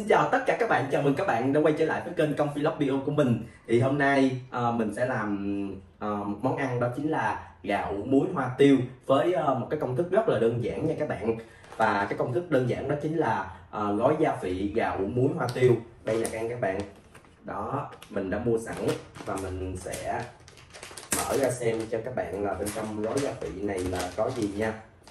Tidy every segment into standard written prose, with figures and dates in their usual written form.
Xin chào tất cả các bạn, chào mừng các bạn đã quay trở lại với kênh Công Vlog Bio của mình. Thì hôm nay mình sẽ làm một món ăn, đó chính là gà ủ muối hoa tiêu với một cái công thức rất là đơn giản nha các bạn. Và cái công thức đơn giản đó chính là gói gia vị gà ủ muối hoa tiêu. Đây là các bạn, đó mình đã mua sẵn và mình sẽ mở ra xem cho các bạn là bên trong gói gia vị này là có gì nha.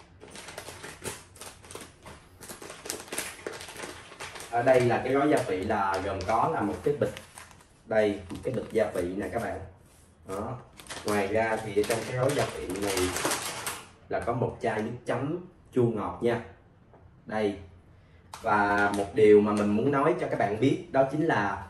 Ở đây là cái gói gia vị là gồm có là một cái bịch, đây một cái bịch gia vị nè các bạn. Đó. Ngoài ra thì trong cái gói gia vị này là có một chai nước chấm chua ngọt nha. Đây. Và một điều mà mình muốn nói cho các bạn biết đó chính là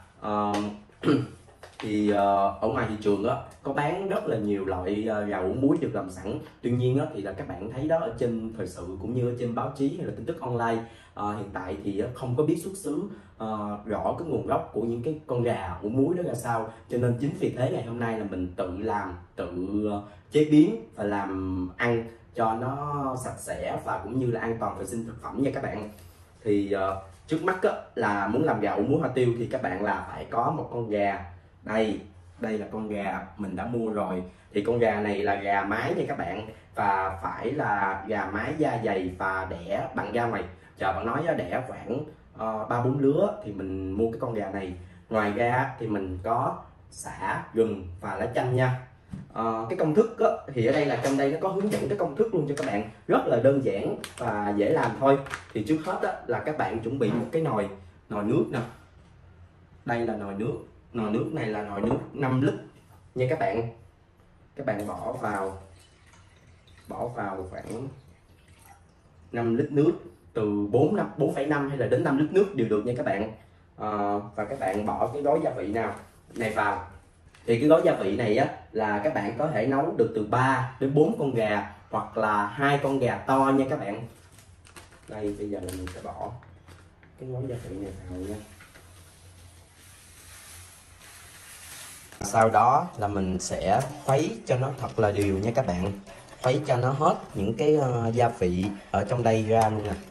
ở ngoài thị trường á có bán rất là nhiều loại gà ủ muối được làm sẵn. Tuy nhiên á thì là các bạn thấy đó ở trên thời sự cũng như ở trên báo chí hay là tin tức online, hiện tại thì không có biết xuất xứ rõ cái nguồn gốc của những cái con gà ủ muối đó ra sao, cho nên chính vì thế ngày hôm nay là mình tự làm, tự chế biến và làm ăn cho nó sạch sẽ và cũng như là an toàn vệ sinh thực phẩm nha các bạn. Thì trước mắt á, là muốn làm gà ủ muối hoa tiêu thì các bạn là phải có một con gà. Đây là con gà mình đã mua rồi. Thì con gà này là gà mái nha các bạn, và phải là gà mái da dày và đẻ bằng da ngoài. Chờ bạn nói đẻ khoảng 3-4 lứa thì mình mua cái con gà này. Ngoài ra thì mình có sả, gừng và lá chanh nha. Cái công thức á, thì ở đây là trong đây nó có hướng dẫn cái công thức luôn cho các bạn, rất là đơn giản và dễ làm thôi. Thì trước hết á, là các bạn chuẩn bị một cái nồi nước nè. Đây là nồi nước này là nồi nước 5 lít nha các bạn. Các bạn bỏ vào khoảng 5 lít nước, từ 4,5 hay là đến 5 lít nước đều được nha các bạn. Và các bạn bỏ cái gói gia vị này vào. Thì cái gói gia vị này á là các bạn có thể nấu được từ 3 đến 4 con gà hoặc là 2 con gà to nha các bạn. Đây, bây giờ là mình sẽ bỏ cái gói gia vị này vào nha. Sau đó là mình sẽ khuấy cho nó thật là đều nha các bạn. Khuấy cho nó hết những cái gia vị ở trong đây ra luôn nè.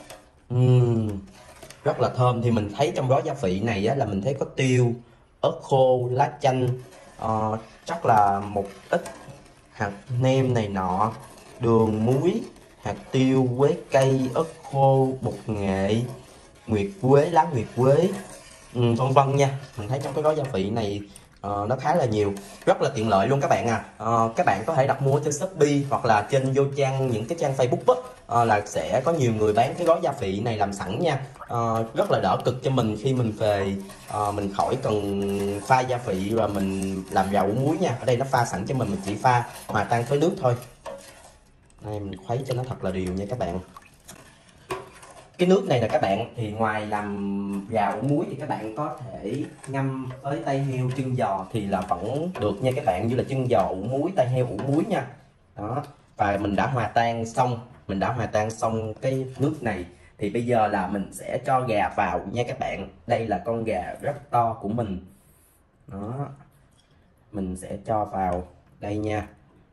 Rất là thơm. Thì mình thấy trong gói gia vị này á, là mình thấy có tiêu, ớt khô, lá chanh, chắc là một ít hạt nêm này nọ, đường, muối, hạt tiêu, quế cây, ớt khô, bột nghệ, nguyệt quế, lá nguyệt quế, vân vân nha. Mình thấy trong cái gói gia vị này nó khá là nhiều, rất là tiện lợi luôn các bạn à. Các bạn có thể đặt mua trên Shopee hoặc là trên vô trang, những cái trang Facebook á, là sẽ có nhiều người bán cái gói gia vị này làm sẵn nha. Rất là đỡ cực cho mình khi mình về, mình khỏi cần pha gia vị và mình làm gà ủ muối nha. Ở đây nó pha sẵn cho mình chỉ pha hòa tan với nước thôi. Đây, mình khuấy cho nó thật là đều nha các bạn. Cái nước này là các bạn, thì ngoài làm gà ủ muối thì các bạn có thể ngâm với tay heo chân giò thì là vẫn được nha các bạn, như là chân giò ủ muối, tay heo ủ muối nha. Đó. Và mình đã hòa tan xong cái nước này. Thì bây giờ là mình sẽ cho gà vào nha các bạn. Đây là con gà rất to của mình. Đó. Mình sẽ cho vào đây nha.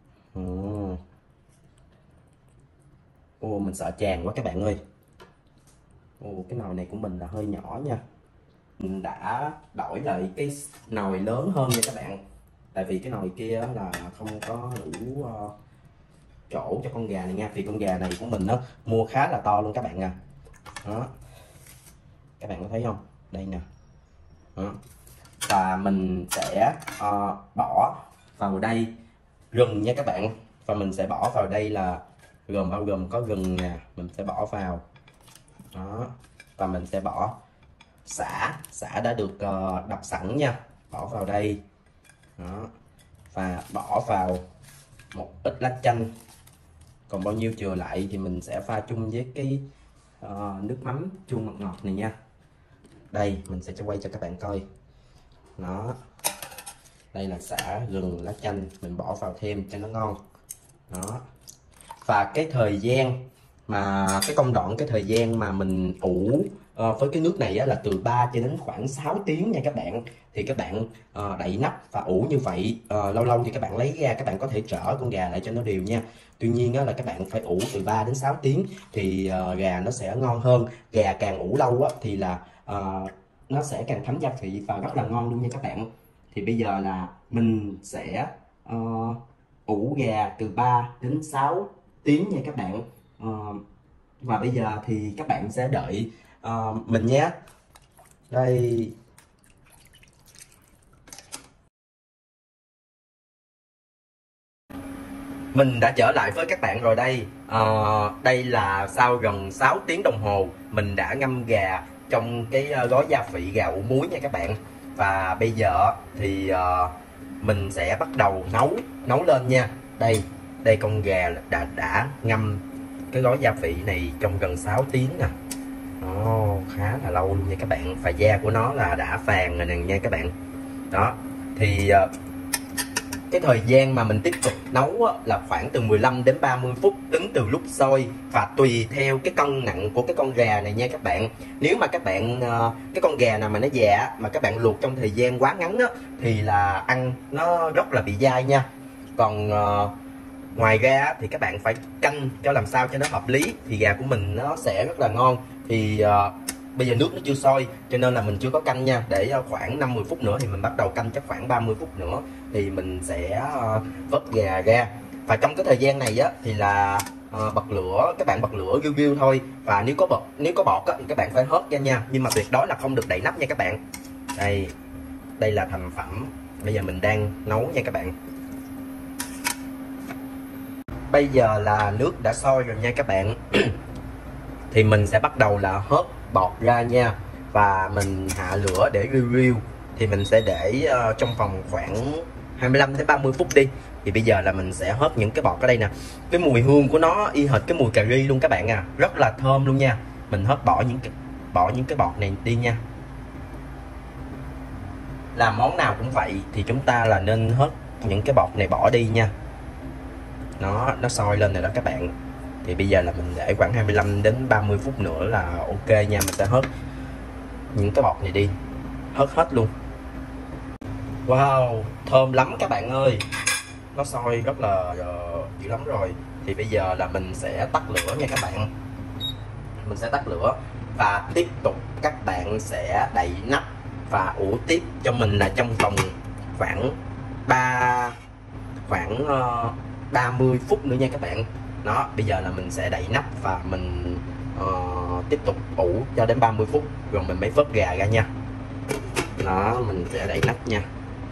Mình sợ tràn quá các bạn ơi. Cái nồi này của mình là hơi nhỏ nha. Mình đã đổi lại cái nồi lớn hơn nha các bạn. Tại vì cái nồi kia là không có đủ chỗ cho con gà này nha. Vì con gà này của mình nó mua khá là to luôn các bạn à. Đó. Các bạn có thấy không? Đây nè. Đó. Và mình sẽ bỏ vào đây gừng nha các bạn. Và mình sẽ bỏ vào đây là bao gồm có gừng nè, mình sẽ bỏ vào. Đó. Và mình sẽ bỏ sả đã được đập sẵn nha, bỏ vào đây. Đó. Và bỏ vào một ít lá chanh, còn bao nhiêu chừa lại thì mình sẽ pha chung với cái nước mắm chua ngọt ngọt này nha. Đây mình sẽ quay cho các bạn coi. Đó, đây là sả, gừng, lá chanh, mình bỏ vào thêm cho nó ngon. Đó. Và cái thời gian mà mình ủ với cái nước này á, là từ 3 cho đến khoảng 6 tiếng nha các bạn. Thì các bạn đậy nắp và ủ như vậy, lâu lâu thì các bạn lấy ra, các bạn có thể trở con gà lại cho nó đều nha. Tuy nhiên á, là các bạn phải ủ từ 3 đến 6 tiếng thì gà nó sẽ ngon hơn. Gà càng ủ lâu á, thì là nó sẽ càng thấm gia vị và rất là ngon luôn nha các bạn. Thì bây giờ là mình sẽ ờ, ủ gà từ 3 đến 6 tiếng nha các bạn. Ờ, và bây giờ thì các bạn sẽ đợi mình nhé. Đây, mình đã trở lại với các bạn rồi đây. Đây là sau gần 6 tiếng đồng hồ mình đã ngâm gà trong cái gói gia vị gà ủ muối nha các bạn. Và bây giờ thì mình sẽ bắt đầu nấu lên nha. Đây, đây con gà đã ngâm cái gói gia vị này trong gần 6 tiếng nè. Nó khá là lâu luôn nha các bạn. Và da của nó là đã vàng rồi nè nha các bạn. Đó, thì cái thời gian mà mình tiếp tục nấu á, là khoảng từ 15 đến 30 phút tính từ lúc sôi, và tùy theo cái cân nặng của cái con gà này nha các bạn. Nếu mà các bạn cái con gà nào mà nó già mà các bạn luộc trong thời gian quá ngắn á, thì là ăn nó rất là bị dai nha. Còn ngoài ra thì các bạn phải canh cho làm sao cho nó hợp lý thì gà của mình nó sẽ rất là ngon. Thì bây giờ nước nó chưa sôi cho nên là mình chưa có canh nha. Để khoảng 50 phút nữa thì mình bắt đầu canh, chắc khoảng 30 phút nữa thì mình sẽ vớt gà ra. Và trong cái thời gian này á thì là bật lửa, các bạn bật lửa riu riu thôi. Và nếu có bọt á, thì các bạn phải hớt ra nha, nhưng mà tuyệt đối là không được đậy nắp nha các bạn. Đây, đây là thành phẩm bây giờ mình đang nấu nha các bạn. Bây giờ là nước đã sôi rồi nha các bạn. Thì mình sẽ bắt đầu là hớt bọt ra nha. Và mình hạ lửa để riu riu. Thì mình sẽ để trong vòng khoảng 25 đến 30 phút đi. Thì bây giờ là mình sẽ hớt những cái bọt ở đây nè. Cái mùi hương của nó y hệt cái mùi cà ri luôn các bạn à, rất là thơm luôn nha. Mình hớt bỏ những cái bọt này đi nha. Làm món nào cũng vậy thì chúng ta là nên hớt những cái bọt này bỏ đi nha. Nó sôi lên rồi đó các bạn. Thì bây giờ là mình để khoảng 25 đến 30 phút nữa là ok nha. Mình sẽ hớt những cái bọt này đi, hớt hết luôn. Wow, thơm lắm các bạn ơi. Nó sôi rất là dữ lắm rồi. Thì bây giờ là mình sẽ tắt lửa nha các bạn. Mình sẽ tắt lửa và tiếp tục các bạn sẽ đậy nắp và ủ tiếp cho mình là trong vòng khoảng 30 phút nữa nha các bạn. Đó, bây giờ là mình sẽ đậy nắp và mình tiếp tục ủ cho đến 30 phút rồi mình mới vớt gà ra nha. Đó, mình sẽ đậy nắp nha.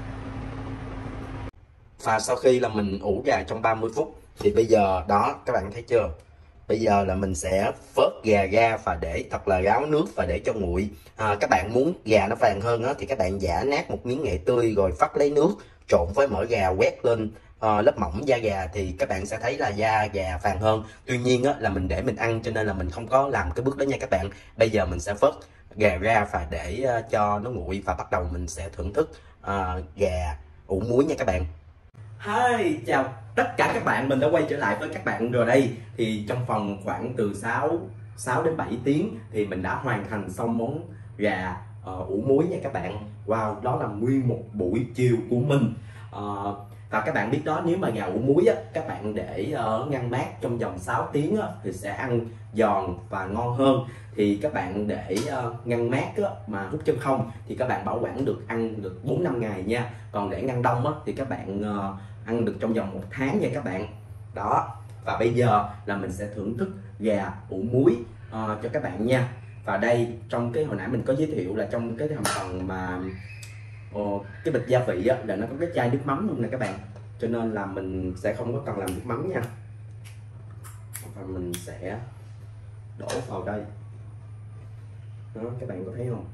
Và sau khi là mình ủ gà trong 30 phút thì bây giờ đó các bạn thấy chưa? Bây giờ là mình sẽ vớt gà ra và để thật là ráo nước và để cho nguội. Các bạn muốn gà nó vàng hơn á, thì các bạn giã nát một miếng nghệ tươi rồi vắt lấy nước trộn với mỡ gà quét lên lớp mỏng da gà thì các bạn sẽ thấy là da gà vàng hơn. Tuy nhiên á, là mình để mình ăn cho nên là mình không có làm cái bước đó nha các bạn. Bây giờ mình sẽ vớt gà ra và để cho nó nguội và bắt đầu mình sẽ thưởng thức gà ủ muối nha các bạn. Hi, chào tất cả các bạn, mình đã quay trở lại với các bạn rồi đây. Thì trong vòng khoảng từ 6 đến 7 tiếng thì mình đã hoàn thành xong món gà ủ muối nha các bạn. Wow, đó là nguyên một buổi chiều của mình. Và các bạn biết đó, nếu mà gà ủ muối á, các bạn để ngăn mát trong vòng 6 tiếng á, thì sẽ ăn giòn và ngon hơn. Thì các bạn để ngăn mát á, mà hút chân không thì các bạn bảo quản được, ăn được 4-5 ngày nha. Còn để ngăn đông á, thì các bạn ăn được trong vòng 1 tháng nha các bạn. Đó, và bây giờ là mình sẽ thưởng thức gà ủ muối cho các bạn nha. Và đây, trong cái hồi nãy mình có giới thiệu là trong cái thành phần mà cái bịch gia vị á, là nó có cái chai nước mắm luôn nè các bạn. Cho nên là mình sẽ không có cần làm nước mắm nha. Và mình sẽ đổ vào đây. Đó, các bạn có thấy không?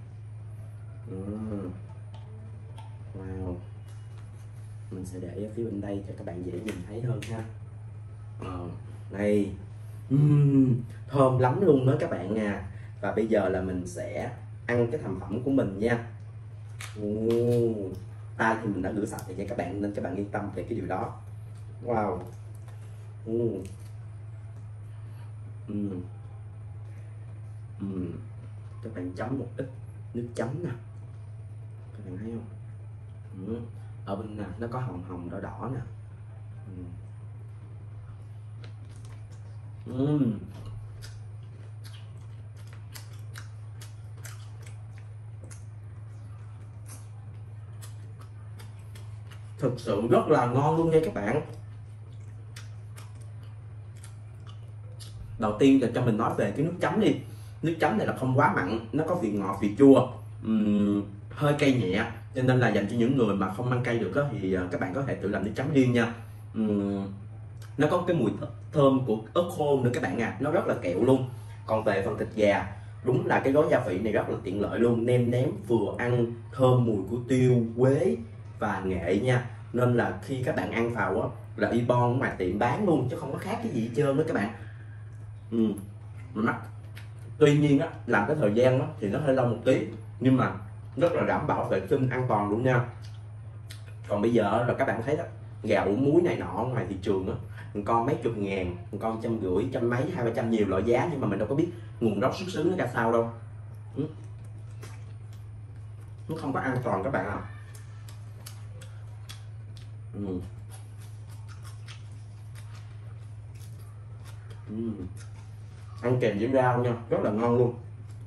Wow, mình sẽ để ở phía bên đây cho các bạn dễ nhìn thấy hơn ha. Đây, thơm lắm luôn đó các bạn à. Và bây giờ là mình sẽ ăn cái thành phẩm của mình nha. Tay thì mình đã rửa sạch rồi nha các bạn, nên các bạn yên tâm về cái điều đó. Wow. Các bạn chấm một ít nước chấm nè, các bạn thấy không? Ở bên nè nó có hồng hồng đỏ đỏ nè. thực sự rất là ngon luôn nha các bạn. Đầu tiên là cho mình nói về cái nước chấm đi. Nước chấm này là không quá mặn, nó có vị ngọt vị chua, hơi cay nhẹ, cho nên là dành cho những người mà không ăn cay được đó, thì các bạn có thể tự làm nước chấm riêng nha. Nó có cái mùi thơm của ớt khô nữa các bạn à, nó rất là kẹo luôn. Còn về phần thịt gà, đúng là cái gói gia vị này rất là tiện lợi luôn, nêm nếm vừa ăn thơm mùi của tiêu, quế và nghệ nha. Nên là khi các bạn ăn vào á là y bon ngoài tiệm bán luôn, chứ không có khác cái gì hết trơn đó các bạn. Tuy nhiên á, làm cái thời gian á, thì nó hơi lâu một tí, nhưng mà rất là đảm bảo vệ sinh an toàn luôn nha. Còn bây giờ là các bạn thấy đó, gà ủ muối này nọ ngoài thị trường á, một con mấy chục ngàn, một con 150, trăm mấy, 200-300, nhiều loại giá, nhưng mà mình đâu có biết nguồn gốc xuất xứ nó ra sao đâu. Nó không có an toàn các bạn ạ. Ăn kèm với rau nha, rất là ngon luôn.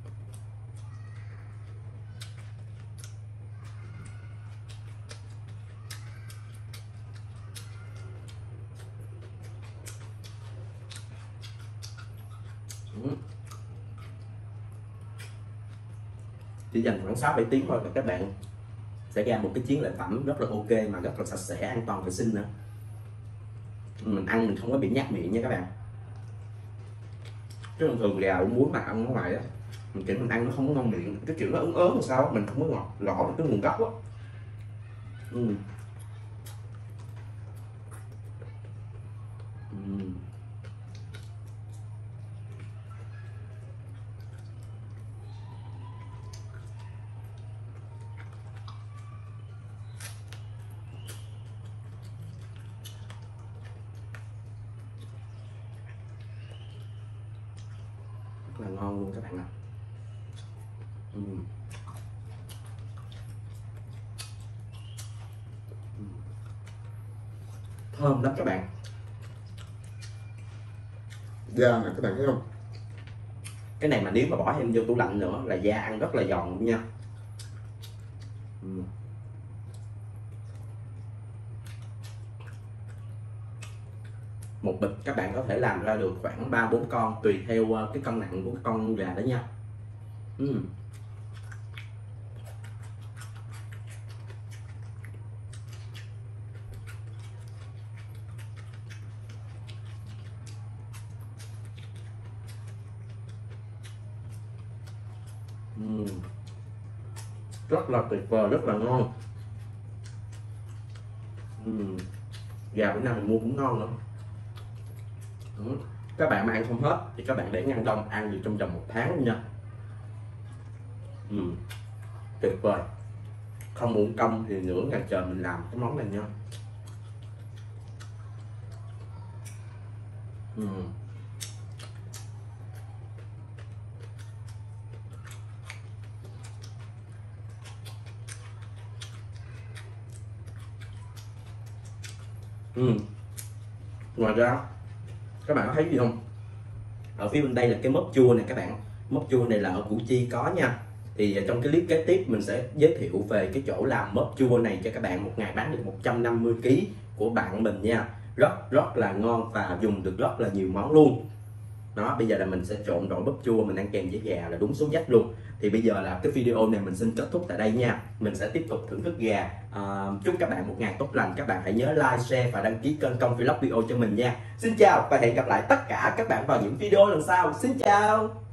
Chỉ dành khoảng 6-7 tiếng thôi là các bạn sẽ ra một cái chiến lợi phẩm rất là ok, mà rất là sạch sẽ, an toàn vệ sinh nữa. Mình ăn mình không có bị nhát miệng nha các bạn. Chứ thường gà ủ muối mà ăn ở ngoài á, mình kiểu mình ăn nó không có ngon miệng, cái kiểu nó ớn ớn làm sao mình không có ngọt rõ được cái nguồn gốc á. Rất là ngon luôn các bạn ạ. Thơm lắm các bạn. Da này các bạn thấy không? Cái này mà nếu mà bỏ thêm vô tủ lạnh nữa là da ăn rất là giòn luôn nha. Một bịch các bạn có thể làm ra được khoảng 3-4 con, tùy theo cái cân nặng của con gà đó nha. Rất là tuyệt vời, rất là ngon. Gà bữa nay mình mua cũng ngon nữa. Các bạn mà ăn không hết thì các bạn để ngăn đông, ăn được trong vòng 1 tháng luôn nha. Tuyệt vời. Không uổng công thì nửa ngày chờ mình làm cái món này nha. Ngoài ra các bạn có thấy gì không, ở phía bên đây là cái mớp chua này các bạn. Mớp chua này là ở Củ Chi có nha. Thì trong cái clip kế tiếp mình sẽ giới thiệu về cái chỗ làm mớp chua này cho các bạn. Một ngày bán được 150 kg của bạn mình nha. Rất là ngon và dùng được rất là nhiều món luôn. Đó, bây giờ là mình sẽ trộn đội bắp chua mình ăn kèm với gà là đúng số dách luôn. Thì bây giờ là cái video này mình xin kết thúc tại đây nha. Mình sẽ tiếp tục thưởng thức gà. Chúc các bạn một ngày tốt lành. Các bạn hãy nhớ like, share và đăng ký kênh Công Vlog Video cho mình nha. Xin chào và hẹn gặp lại tất cả các bạn vào những video lần sau. Xin chào.